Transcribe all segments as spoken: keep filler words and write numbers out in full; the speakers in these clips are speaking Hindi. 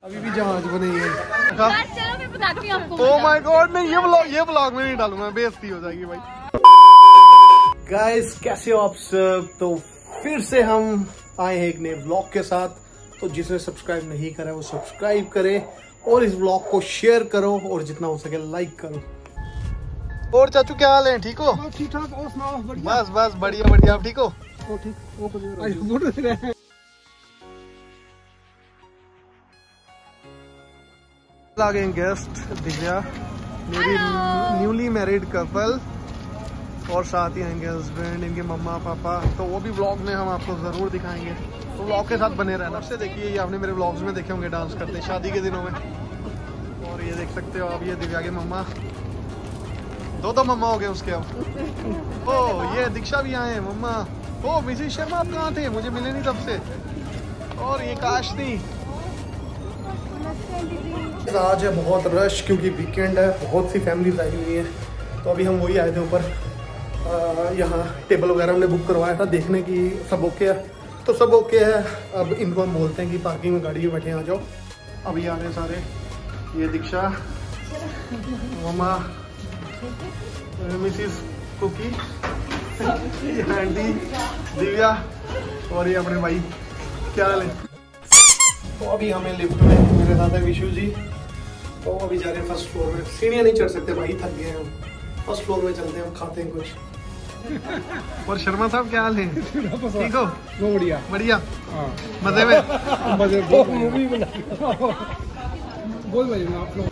अभी भी जहाज बने हैं। चलो मैं बताती हूँ आपको। ओह माय गॉड, नहीं ये ब्लॉग ये ब्लॉग में नहीं डालूंगा, बेइज्जती हो जाएगी भाई। गाइस कैसे हो आप सब? तो फिर से हम आए हैं एक नए ब्लॉग के साथ। तो जिसने सब्सक्राइब नहीं करा है वो सब्सक्राइब करे और इस ब्लॉग को शेयर करो और जितना हो सके लाइक करो। और चाचू क्या हाल है? ठीक हो? ठीक ठाक। और सुनाओ? बस बस बढ़िया बढ़िया। आप ठीक हो? ओ ठीक। वो आ गए गेस्ट दिव्या, मेरी न्यूली मैरिड कपल और साथ ही आएंगे हस्बैंड, इनके मम्मा पापा। तो वो भी व्लॉग में हम आपको जरूर दिखाएंगे, तो व्लॉग के साथ बने रहना। उससे देखिए ये आपने मेरे व्लॉग्स में देखे होंगे डांस करते शादी के दिनों में। और ये देख सकते हो आप, ये दिव्या के मम्मा, दो दो मम्मा हो गए उसके अब। ओ ये दीक्षा भी आए मम्मा। ओ मिसेस शर्मा आप कहाँ थे? मुझे मिले नहीं तब से। और ये काशनी। आज है बहुत रश क्योंकि वीकेंड है, बहुत सी फैमिलीज आई हुई है। तो अभी हम वही आए थे ऊपर, यहाँ टेबल वगैरह हमने बुक करवाया था देखने की सब ओके है। तो सब ओके है। अब इनको हम बोलते हैं कि पार्किंग में गाड़ी में बैठे आ जाओ। अभी आ रहे सारे, ये दीक्षा, मम्मा, मिसिस कुकी, आंटी, दिव्या और ये अपने भाई। क्या हाल है? तो अभी हमें लिफ्ट में, मेरे साथ है विशु जी। तो अभी जा रहे हैं फर्स्ट फ्लोर में। सीढ़ियाँ नहीं चढ़ सकते भाई, थक गए हम। फर्स्ट फ्लोर में चलते हैं, हम खाते हैं कुछ। और शर्मा साहब क्या हाल है? ठीक हो? वो बढ़िया बढ़िया। हाँ मजे में मजे मूवी बना बहुत मजे में आप लोग।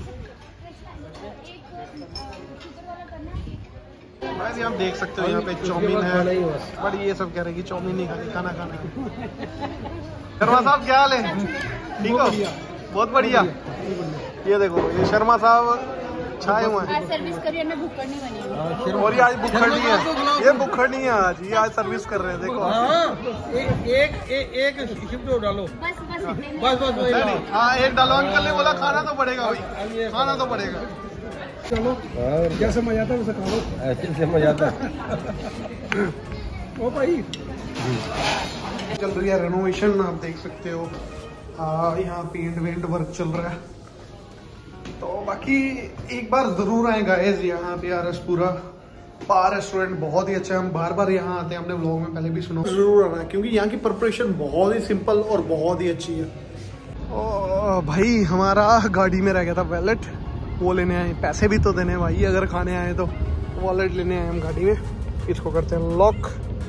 भाई आप देख सकते हो यहाँ पे चाउमीन है, बट ये सब कह रहे हैं कि चाउमीन नहीं खानी, खाना खाना है। शर्मा साहब क्या हाल है? ठीक हो? बहुत बढ़िया। ये देखो ये शर्मा साहब छाए हुए हैं। आज सर्विस करिए, मैं भुक्कड़ नहीं बनी हूँ। और ये आज भुक्खड़ नहीं है, ये भुक्खड़ नहीं है आज, ये आज सर्विस कर रहे हैं। देखो एक एक एक शिफ्ट डालो। बस बस बस बस हाँ एक डालो। अंकल ने बोला खाना तो पड़ेगा भाई, खाना तो पड़ेगा। चलो जैसे मजा आता है वैसे खा लो, ऐसे से मजा आता है। ओ भाई चल रही है रेनोवेशन, आप देख सकते हो। यहाँ पेंट वेंट वर्क चल रहा है। तो बाकी एक बार जरूर आए गाइस यहाँ पे। आर एस पुरा बार रेस्टोरेंट बहुत ही अच्छा है, हम बार बार यहाँ आते हैं, हमने व्लॉग में पहले भी सुना। जरूर आना है क्योंकि यहाँ की प्रिपरेशन बहुत ही सिंपल और बहुत ही अच्छी है। ओ भाई हमारा गाड़ी में रह गया था वॉलेट, वो लेने आए। पैसे भी तो देने भाई, अगर खाने आए तो। वॉलेट लेने आए हम गाड़ी में, इसको करते हैं लॉक।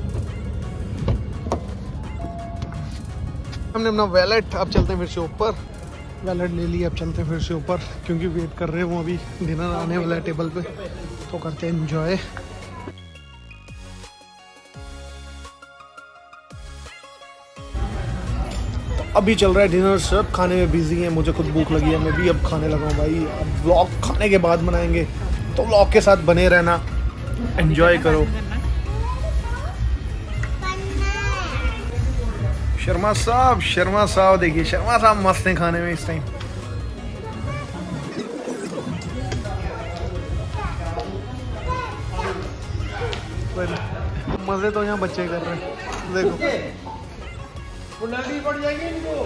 हमने अपना वॉलेट, अब चलते हैं फिर से ऊपर। वॉलेट ले लिया, अब चलते हैं फिर से ऊपर क्योंकि वेट कर रहे हैं वो, अभी डिनर आने वाला है टेबल पे। तो करते हैं एंजॉय। अभी चल रहा है डिनर, सब खाने में बिजी हैं। मुझे खुद भूख लगी है, मैं भी अब खाने लगा हूँ भाई। अब व्लॉग खाने के बाद बनाएंगे, तो व्लॉग के साथ बने रहना, एंजॉय करो। शर्मा साहब, शर्मा साहब देखिए, शर्मा साहब मस्त हैं खाने में इस टाइम। मजे तो यहाँ बच्चे कर रहे हैं, देखो। पड़ जाएगी इनको।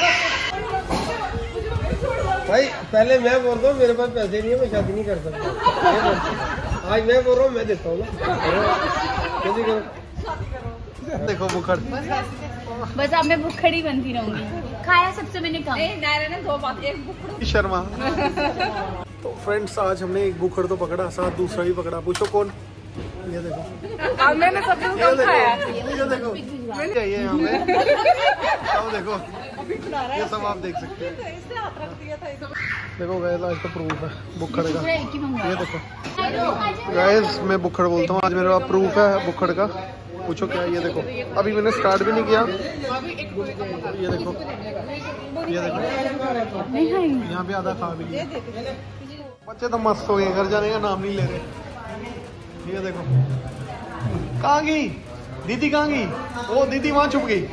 भाई पहले मैं बोल रहा हूँ मेरे पास पैसे नहीं है, मैं शादी नहीं कर सकता। आज मैं बोल रहा हूँ, मैं देता हूँ ना। देखो बुखड़, बस अब मैं भुक्खड़ ही बनती रहूंगी। खाया सबसे मैंने कम। ने दो बातें शर्मा। तो फ्रेंड्स आज हमने एक बुखड़ तो पकड़ा, साथ दूसरा भी पकड़ा। पूछो कौन? ये देखो, मैंने सबसे कम खाया। ये देखो, ये यहाँ पे अब देखो, ये सब आप देख सकते हैं। देखो गाइस आज तो प्रूफ है बुखड़ का। ये देखो गाइस, मैं बुखड़ बोलता हूँ, आज मेरे पास प्रूफ है बुखड़ का। पूछो क्या? ये देखो, अभी मैंने स्टार्ट भी नहीं किया। ये देखो, ये देखो, यहाँ पे आधा खा भी लिया। बच्चे तो मस्त हो गए, घर जाने का नाम नहीं ले रहे। ये देखो, कहाँ गई दीदी? कहाँ गई वो दीदी? वहाँ छुप गई।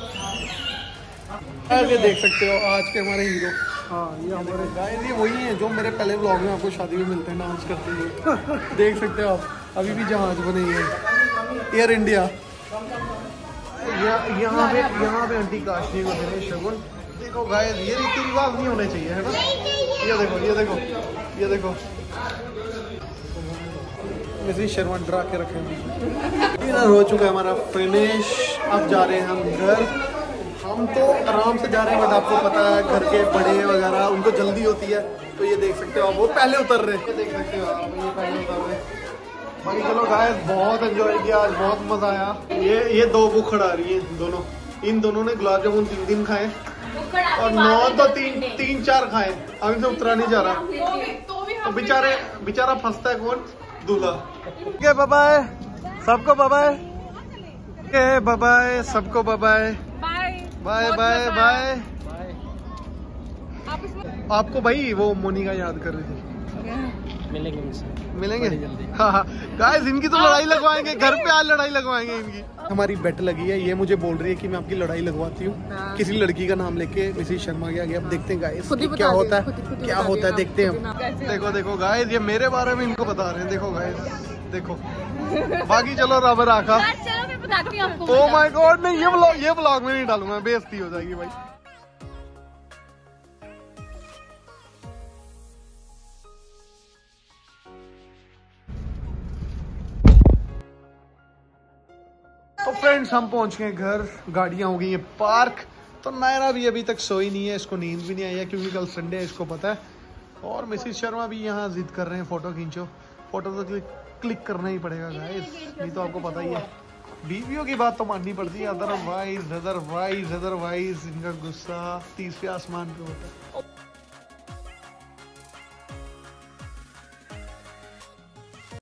ये देख सकते हो आज के हमारे हीरो। हाँ ये हमारे गाइस, ये वही है जो मेरे पहले व्लॉग में आपको शादी में मिलते हैं डांस करते हुए। देख सकते हो आप, अभी भी जहाज बने हैं, एयर इंडिया। यहाँ पे यहाँ पे आंटी काशनी को दे रहे शगुन। देखो गाइस, ये रीति रिवाज नहीं होने चाहिए, है ना। ये देखो ये देखो ये देखो मिसेस शर्मा डरा के रखे। डिनर हो चुका है हमारा फिनिश। अब जा रहे हैं हम घर। हम तो आराम से जा रहे हैं, बट आपको पता है घर के बड़े वगैरह उनको जल्दी होती है, तो ये देख सकते हो आप, वो पहले उतर रहे हैं। ये देख सकते हो आप, ये पहले उतर रहे हैं। बाकी चलो गाइस, बहुत एंजॉय किया आज, बहुत मजा आया। ये ये दो बुखड़ आ रही हैं दोनों, इन दोनों ने गुलाब जामुन तीन दिन खाए और नौ तो तीन तीन चार खाए। अब इनसे उतरा नहीं जा रहा, तो बेचारे बेचारा फंसता है कौन? दूल्हा। ओके बाय बाय सबको, bye bye. Okay bye bye सबको, bye bye bye bye bye. आपको भाई वो मोनिका याद कर रही थी। मिलेंगे उनसे, मिलेंगे जल्दी। हाँ हाँ गाइस, इनकी तो लड़ाई लगवाएंगे घर पे, आज लड़ाई लगवाएंगे इनकी। हमारी बेट लगी है, ये मुझे बोल रही है कि मैं आपकी लड़ाई लगवाती हूँ। किसी लड़की का नाम लेके मिसेस शर्मा के आगे। अब देखते हैं गाइस क्या होता है, क्या होता है देखते हैं हम। देखो देखो गाइस, ये मेरे बारे में इनको बता रहे हैं। देखो गाइस देखो, बाकी चलो रब राखा। चलो मैं बताती हूँ आपको। ओह माय गॉड, नहीं ये ब्लॉग ये ब्लॉग में नहीं डालूंगा, बेइज्जती हो जाएगी भाई। तो फ्रेंड्स, हम पहुंच गए घर, गाड़ियां हो गई हैं पार्क। तो नायरा भी अभी तक सोई नहीं है, इसको नींद भी नहीं आई है क्योंकि कल संडे है, इसको पता है। और मिसेस शर्मा भी यहाँ जिद कर रहे हैं फोटो खींचो। फोटो तो क्लिक क्लिक करना ही पड़ेगा गाइस, नहीं तो आपको पता ही है बीवियों की बात तो माननी पड़ती है। अदरवाइज अदरवाइज अदरवाइज इनका गुस्सा तीसरे आसमान पे होता है।